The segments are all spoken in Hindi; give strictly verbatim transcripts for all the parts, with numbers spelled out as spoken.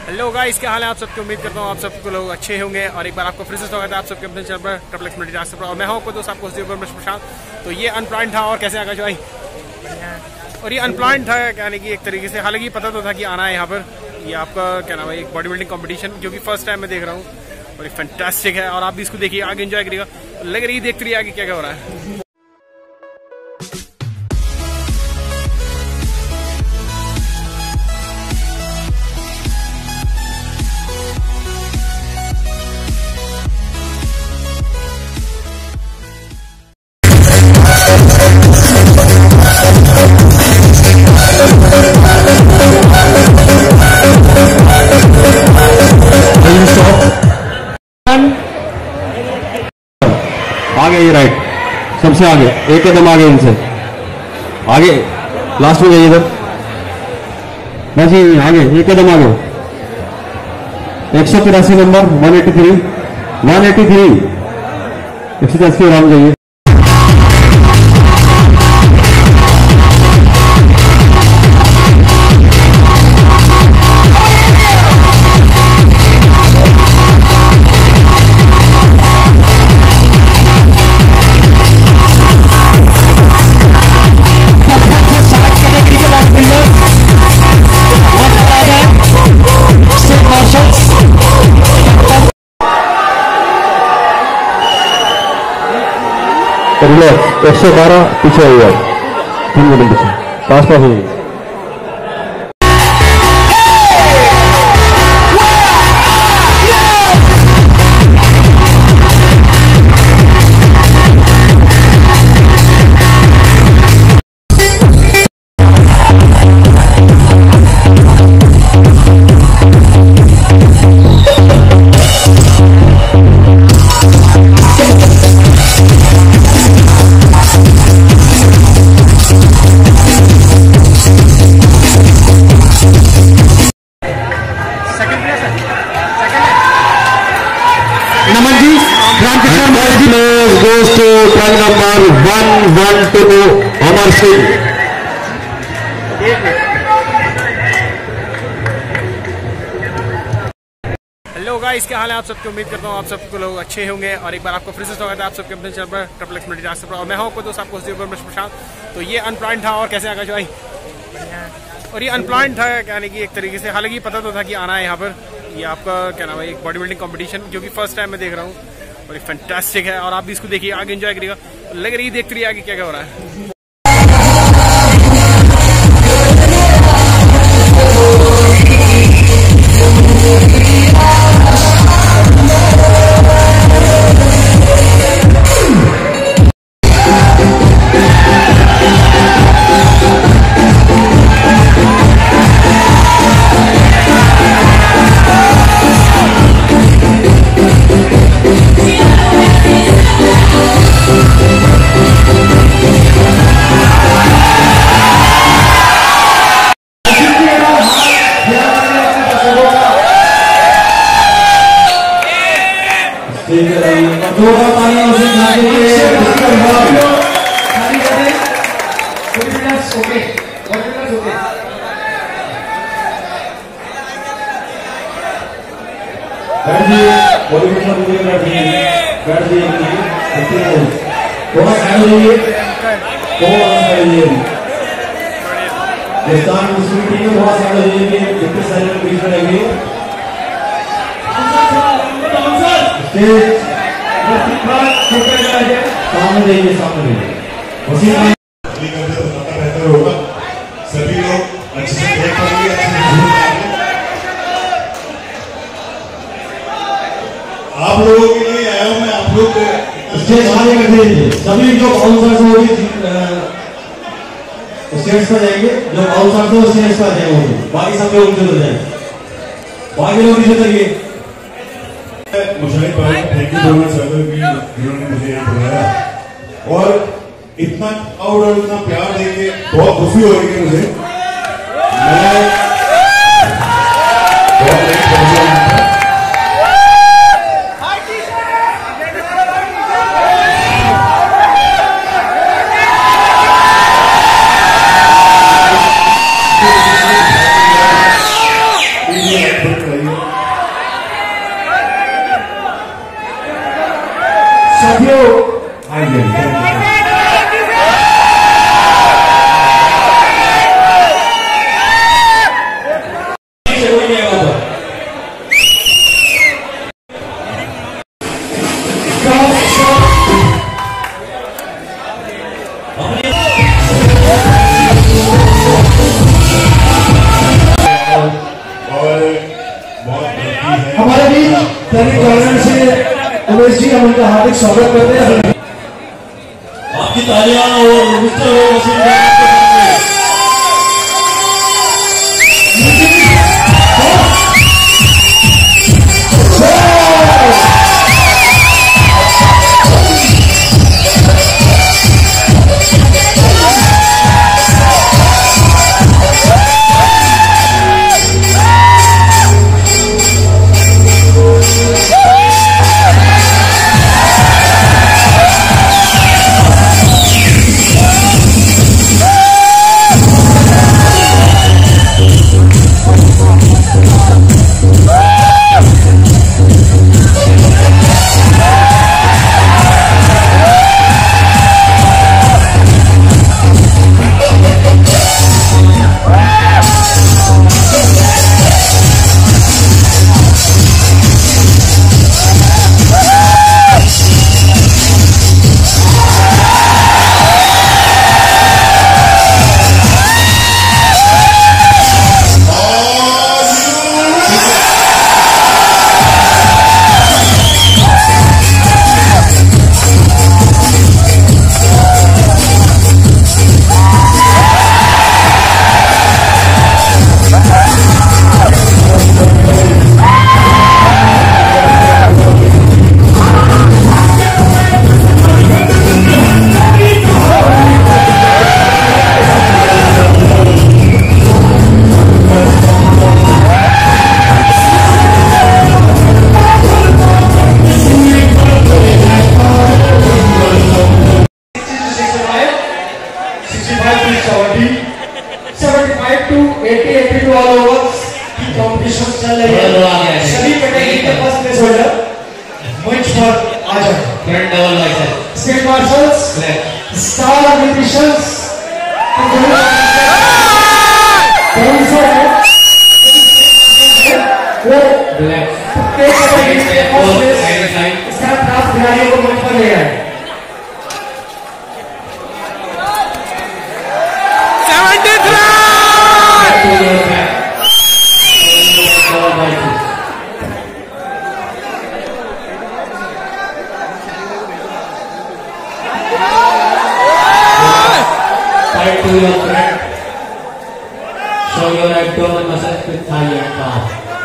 हेलो गाइस, क्या हाल है आप सबकी। उम्मीद करता हूँ आप सबको लोग अच्छे होंगे और एक बार आपको फिर से स्वागत है आप सबके अपने चैनल पर ट्रिपल एक्स मल्टीटास्कर पर। और मैं हूँ आपको दोस्त आपको प्रशांत। तो ये अनप्लान था और कैसे आकाश भाई, और ये अनप्लान था यानी कि एक तरीके से, हालांकि पता तो था कि आना है यहाँ पर। ये आपका क्या नाम है, एक बॉडी बिल्डिंग कॉम्पिटिशन जो कि फर्स्ट टाइम मैं देख रहा हूँ और ये फैंटास्टिक है। और आप भी इसको देखिए, आगे एंजॉय करिएगा। लग रही देखते रहिए आगे क्या क्या हो रहा है। आगे ये राइट, सबसे आगे, एक कदम आगे इनसे, आगे लास्ट में जाइए इधर, बस ये आगे एक कदम आगे। एक सौ तिरासी number, one eighty three one eighty three एक सौ दस के आराम जाइए। रिलैक्स, एक सौ बारह पीछे हुआ, तीन मिनट पीछे, पास पास हो गई। goes to turn number one one two Omar Singh. Hello guys, क्या हाल है आप सबकी। उम्मीद करता हूँ आप सबको लोग अच्छे होंगे और एक बार आपको फिर से स्वागत है आप सबके अपने चैनल पर ट्रिपल एक्स मल्टीटास्कर पर। और मैं हूँ आपको दोस्त आपको प्रशांत। तो ये अनप्लान था और कैसे आकाश भाई, और ये अनप्लान था यानी कि एक तरीके से, हालांकि पता तो था कि आना है यहाँ पर। ये आपका क्या नाम है, एक बॉडी बिल्डिंग कॉम्पिटिशन जो कि फर्स्ट टाइम मैं देख रहा हूँ और ये फैंटास्टिक है। और आप भी इसको देखिए, आगे एंजॉय करिएगा। लग रही देखते रहिए आगे क्या क्या हो रहा है। सामने जाइए, सामने वसीम बेहतर होगा। सभी लोग अच्छे से देख पाएंगे, अच्छे से आप लोगों के लिए आया हूँ मैं। आप लोग स्टेज खाली कर दीजिए, सभी जो बाउंसर्स होंगे स्टेज पर जाएंगे, जो बाउंसर्स हो स्टेज पर जाएंगे, बाकी सब लोग उनसे उतर जाएंगे, बाकी लोग नीचे उतरिए। मुशाहिद भाई thank you so much sir की जिन्होंने मुझे यहाँ बुलाया और इतना क्राउड और इतना प्यार देके बहुत खुशी हो रही है मुझे। मैं बहुत लेट पहुंचा हूं। Yeah. साथियों आइए हमारे बीच दैनिक जागरण से उमेश जी हम उनका हार्दिक स्वागत करते हैं। आपकी तालियां और मिस्टर वसीम कॉम्पिटिशन चल रही है, सभी कैटेगरी के फर्स्ट प्लेस होल्डर मंच पर आ जाए। Front double biceps, state marshals, star musicians, कौन सा है वो ब्लैक कैटेगरी के फर्स्ट प्लेस इसका प्राप्त खिलाड़ियों को मंच पर ले आए। Fight to your friend. Show your abdomen muscles with thigh and calf.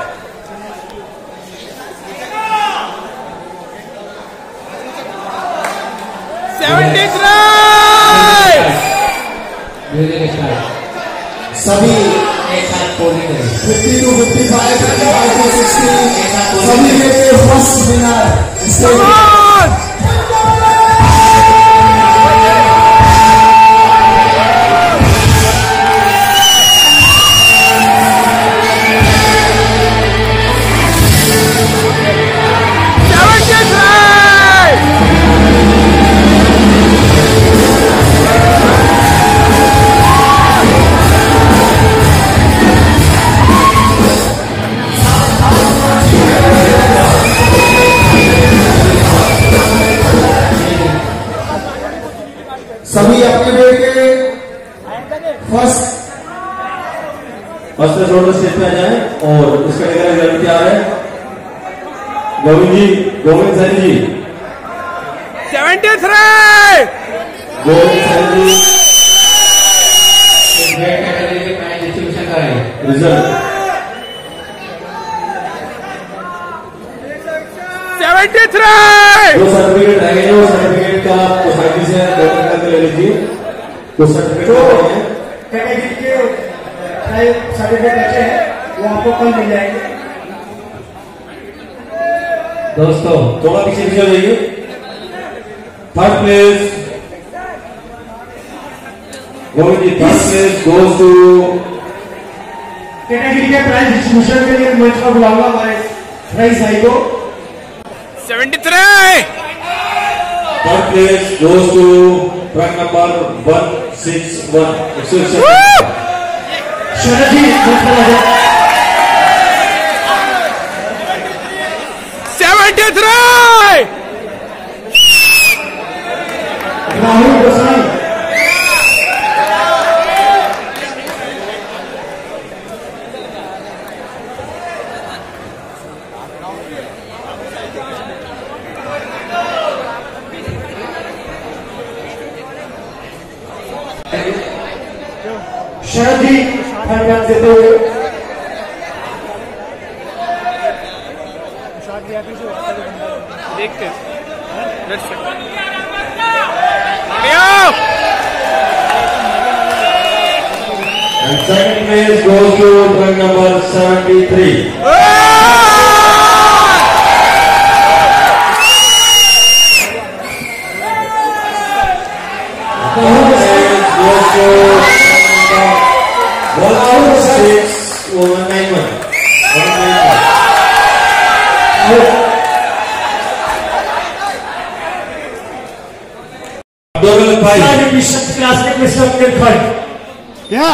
seventy-three. Music start. सभी एक साथ पोलिंग करें। fifty to fifty-five, fifty-five to sixty, सभी में के फर्स्ट विनर सभी अपने वेट के फर्स्ट फर्स्ट शोल्डर स्टेज पे आ जाए और इस कैटेगरी में तैयार है Govind ji, Govind Saini ji seventy-three. Govind Saini ji weight category के प्राइज डिस्ट्रीब्यूशन करें। Result seventy-three. जो सर्टिफिकेट रहेंगे वो सर्टिफिकेट का सोसाइटी से डॉक्टर करके ले लीजिए। जो सर्टिफिकेट है कैटेगरी के सर्टिफिकेट अच्छे हैं वो आपको कल मिल जाएंगे। दोस्तों थोड़ा पीछे पीछे हो जाइए। Third place Govind ji, third place goes to category के प्राइज डिस्ट्रीब्यूशन के लिए मंच पर बुलाऊंगा हमारे प्राइज भाई को। तिहत्तर Third place goes to track number one six one. शरद जी मंच पर आ जाए। तिहत्तर राहुल गोसाई शरद जी धन्यवाद देते हुए देखते And second place goes to track number seventy-three. Class में खंड क्या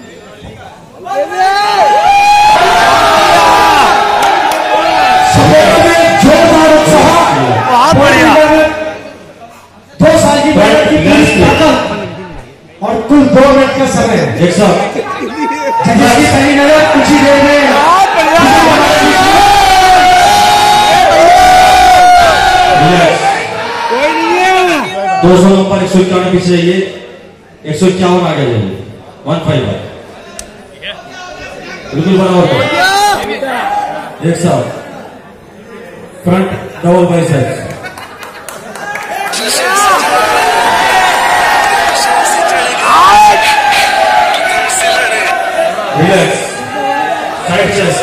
बहुत बढ़िया। दो साल की मेहनत की पूरी ताकत और कुल दो मिनट का समय है। जिसकी पहली नजर कुछ ही देर में दो सौ नंबर एक सौ इक्यावन पीछे जाइए, एक सौ इक्यावन आगे जाइए, वन फाइव बिल्कुल बराबर एक साथ front double biceps. Relax side chest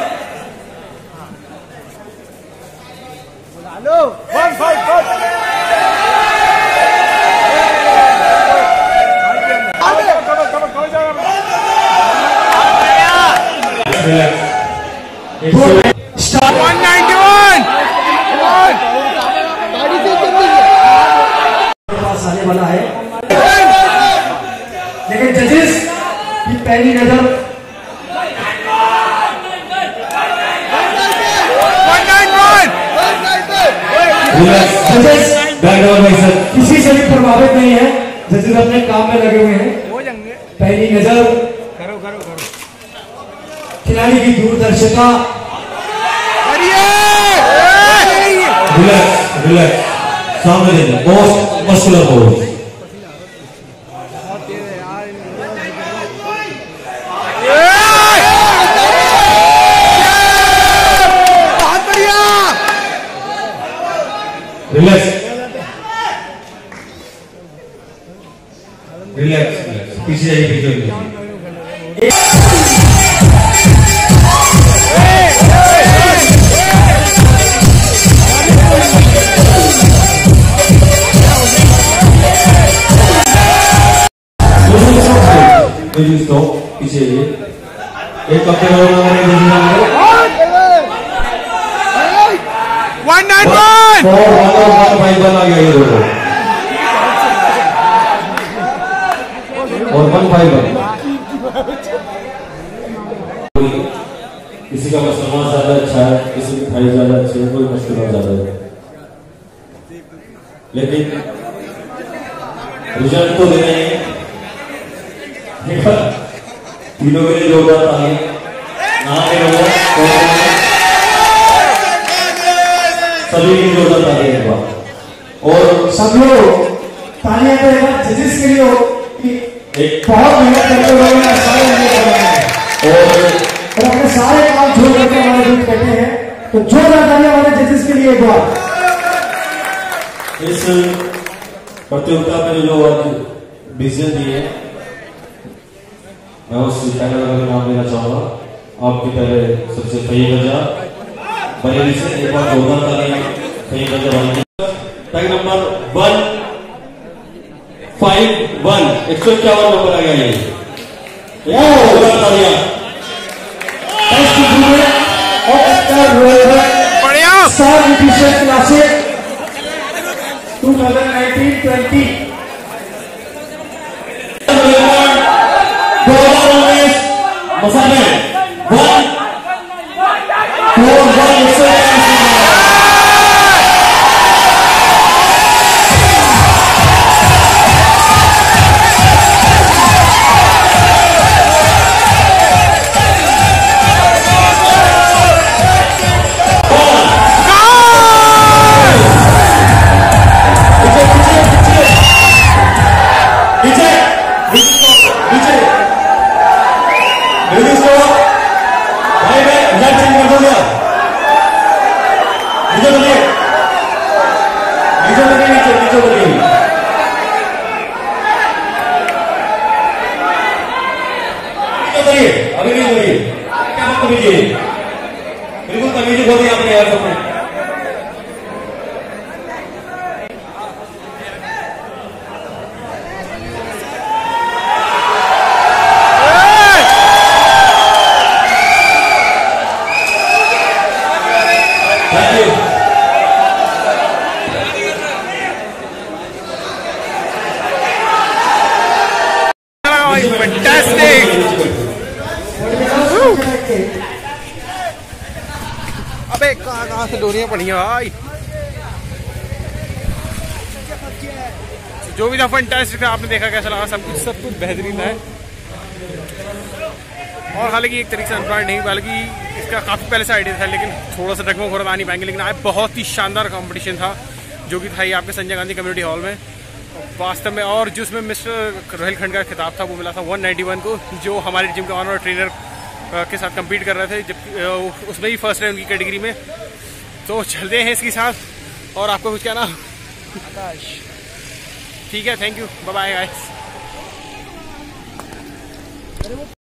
one five आने वाला है, लेकिन जजेस की पहली नजर जजेस किसी से भी प्रभावित नहीं है। जजेस अपने काम में लगे हुए हैं। पहली नजर करो करो करो खिलाड़ी की दूरदर्शिता। रिलैक्स रिलैक्स सामने देखिए, बहुत मस्कुलर पोज। बहुत बढ़िया। रिलैक्स रिलैक्स रिलैक्स पीछे जाइए, पीछे तो पीछे एक कपड़े वन नाइन वन आ गया ये दोनों और वन फाइव वन। किसी का मसला ज्यादा अच्छा है, किसी की फाइव ज्यादा अच्छी है, कोई मुश्किल ज्यादा है, लेकिन रिजल्ट तो देना ही है। तीनों के लिए जोरदार ताली सभी की जोरदार ताली एक बार। और सब लोग तालियां तो एक बार जजेस के लिए हो कि एक बहुत मेहनत करते हुए सारे और अपने सारे काम छोड़ करके हमारे बीच बैठे हैं, तो जोरदार तालियां हमारे जजेस के लिए एक बार। इस प्रतियोगिता में जो आज विजय दी है, मैं उस चैनल का नाम देना चाहूंगा। आपकी पहले सबसे सही वजह बरेली से एक बार जोरदार तालियां सही वजह वाली। Tag number one five one एक सौ इक्यावन नंबर आ गया ये। जोरदार तालियां बढ़िया Star Nutrition Classic twenty nineteen twenty. अभी नहीं करिए, क्या बात करिए, बिल्कुल तमीज़ होती है आपने यार सबने। Fantastic! अबे कहाँ कहाँ से डोरियां पड़ी हैं भाई। जो भी था फैंटास्टिक था, आपने देखा कैसा लगा, सब कुछ सब कुछ बेहतरीन है। और हालांकि एक तरीके से अनप्लान नहीं, बल्कि इसका काफ़ी पहले से आइडिया था, लेकिन थोड़ा सा डगमग हो रहा था, आ नहीं पाएंगे। लेकिन आज बहुत ही शानदार कंपटीशन था जो कि था ये आपके संजय गांधी कम्युनिटी हॉल में वास्तव में। और जिसमें मिस्टर रोहिलखंड का खिताब था वो मिला था वन नाइन्टी वन को, जो हमारे जिम के ऑनर ट्रेनर के साथ कम्पीट कर रहे थे, जब उसमें ही फर्स्ट है उनकी कैटेगरी में। तो चलते हैं इसके साथ। और आपको कुछ कहना? आकाश ठीक है, thank you, bye bye guys.